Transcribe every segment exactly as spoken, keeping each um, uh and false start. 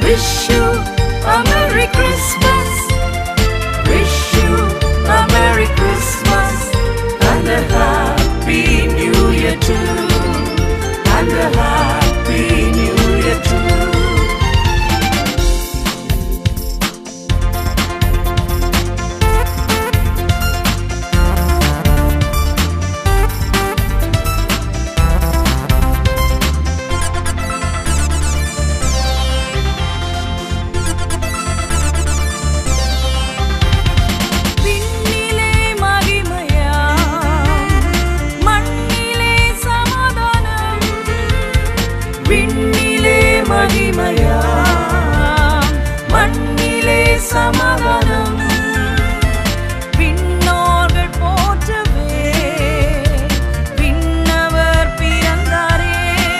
Wish you a Merry Christmas. Wish you a Merry Christmas and a Happy New Year too. And a Happy New Year too. மகிமையாம் மண்ணிலே சமாதானம் விண்ணோர்கள் போற்றவே விண்ணவர் பிறந்தாரே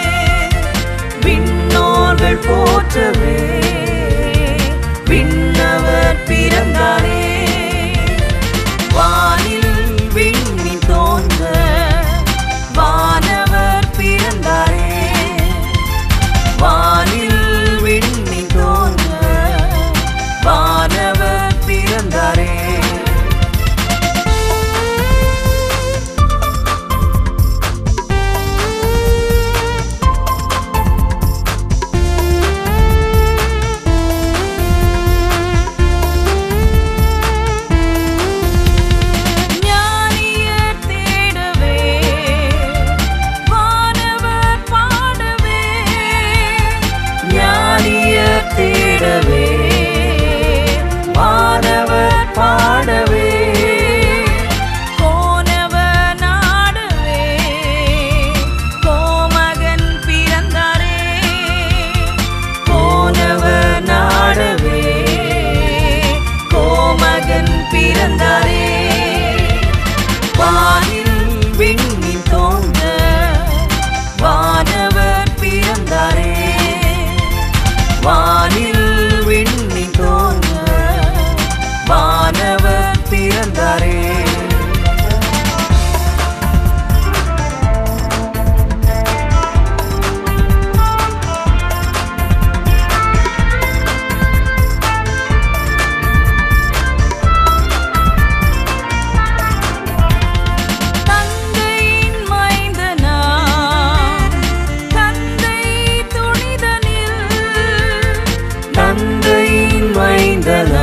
விண்ணோர்கள் போற்றவே விண்ணவர் பிறந்தாரே வானில் விண்ணின் தோன்ற வானவர் பிறந்தாரே வானில் விண்ணின் தோன்ற வானவர் பிறந்தாரே ஞானியர் தேடவே வானவர் பாடவே ஞானியர் தேடவே வானவர் பாடவே கோனவர் நாடவே கோமகன் பிறந்தாரே கோனவர் நாடவே கோமகன் பிறந்தாரே வானில் விண்ணின் தோன்ற வானவர் பிறந்தாரே வானில் விண்ணின் தோன்ற வானவர் பிறந்தாரே தந்தையின் மைந்தனாம் தந்தை துணிதனில் தந்தையின் மைந்தனாம்